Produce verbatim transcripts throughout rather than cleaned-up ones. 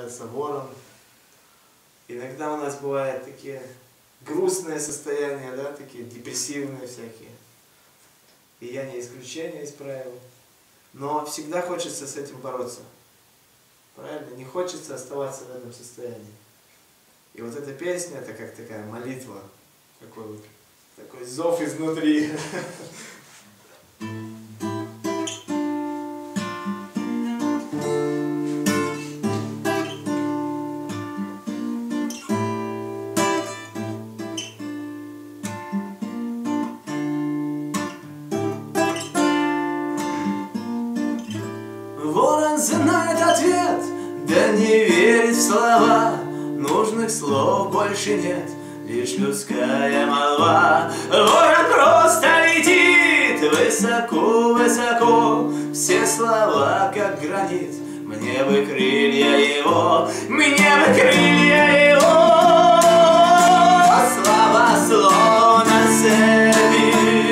называется ворон. Иногда у нас бывают такие грустные состояния, да, такие депрессивные всякие. И я не исключение из правил. Но всегда хочется с этим бороться. Правильно? Не хочется оставаться в этом состоянии. И вот эта песня, это как такая молитва. Такой вот, такой зов изнутри. Ворон знает ответ, да не верит в слова. Нужных слов больше нет, лишь людская молва. Ворон просто летит высоко-высоко, все слова как гранит. Мне бы крылья его, мне бы крылья его. Слова словно цепи.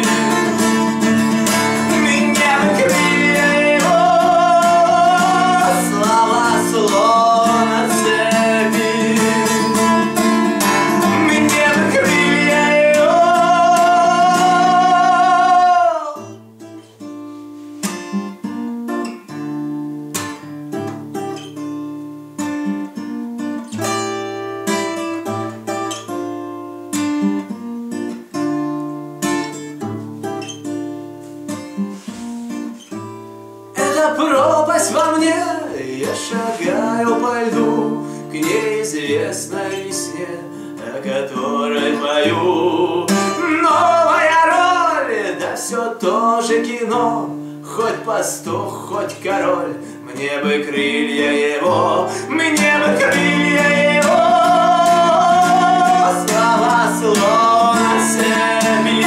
Пропасть во мне, я шагаю по льду к неизвестной весне, о которой пою. Новая роль, да все то же кино, хоть пастух, хоть король, мне бы крылья его, мне бы крылья его. Слова словно цепи.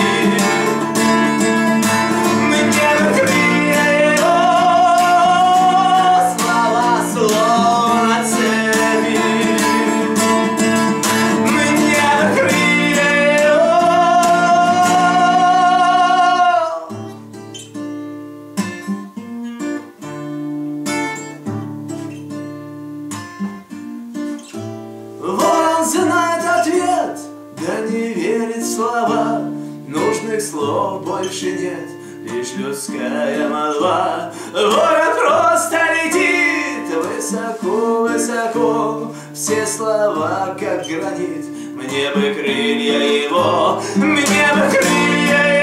Ворон знает ответ, да не верит в слова. Нужных слов больше нет, лишь людская молва. Ворон просто летит высоко-высоко, все слова как гранит. Мне бы крылья его, мне бы крылья его.